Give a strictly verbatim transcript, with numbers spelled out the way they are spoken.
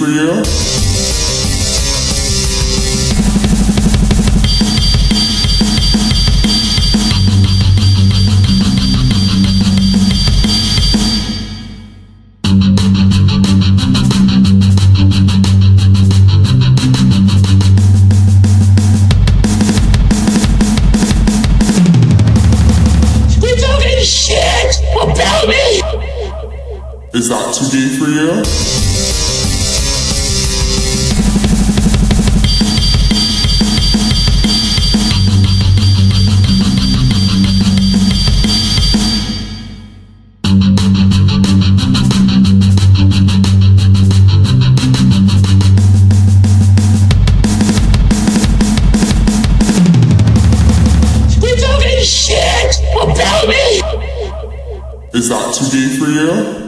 for you? Shit about me! Is that too gay for you? You're talking shit about me! Is that too gay for you?